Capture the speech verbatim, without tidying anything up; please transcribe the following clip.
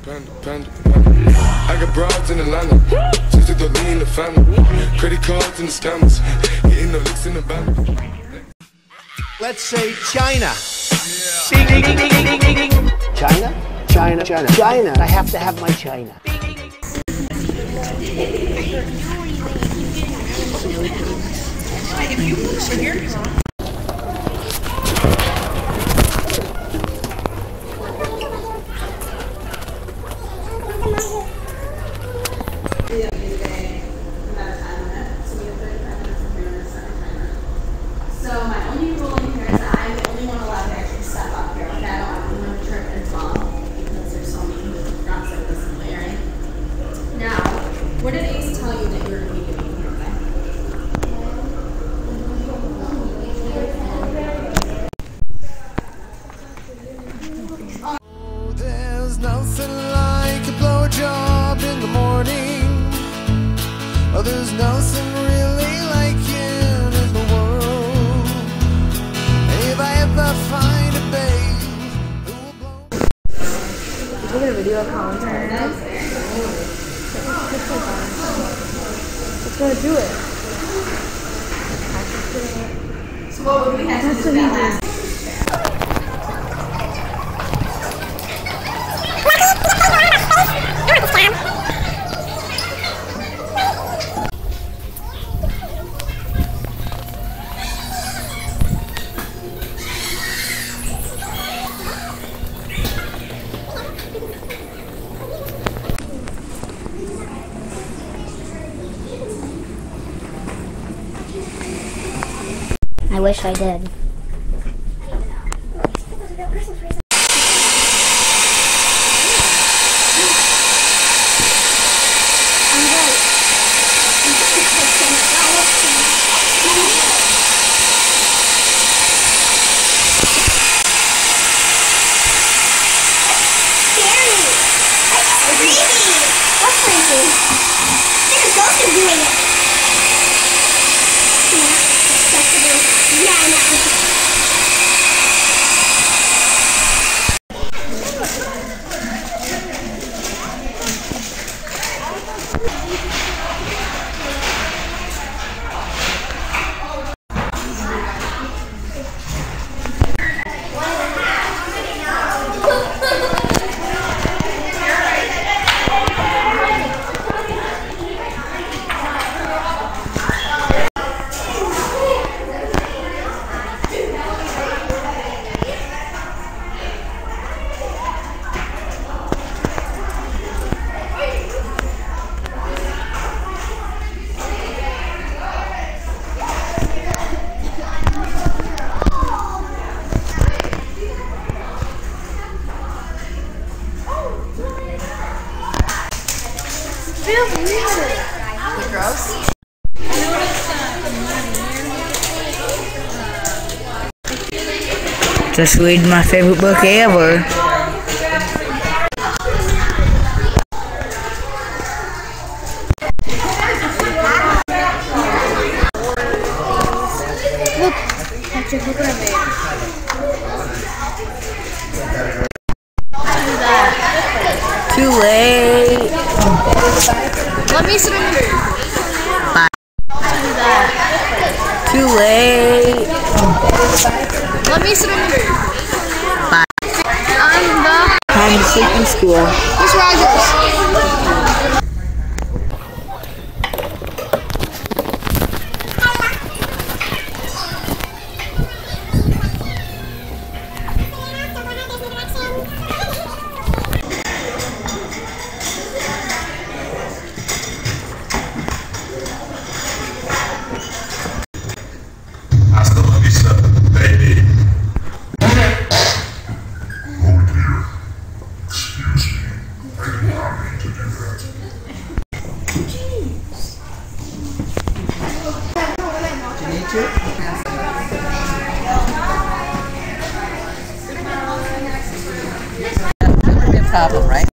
Panda, panda, panda. I got broads in Atlanta, just to the lean the family. Credit cards and the scammers, getting the licks in the band. Let's say China. China? China, China, China. I have to have my China. If you push here. So my only rule in here is that I'm the only one allowed to actually step up here. Like I don't have anyone to trip and fall because there's so many drops like this in the area. Now, what did Ace tell you that you were going to be doing here today? Oh, there's nothing like a blowjob in the morning. Oh, there's nothing really like it in the world. If I ever find a babe who will blow. Taking a video of content. Let's go do it. So what would we have to do with that last? I wish I did. Gross. Just read my favorite book ever. Look, that's your book I made. Too late. Let me sit under. Bye. Too late. Let me sit under. Bye. I'm the. Time to sleep in school. Miss Rogers. Hasta la vista, baby. Oh dear. Excuse me. I did not mean to do that. You need to? That's a problem, right?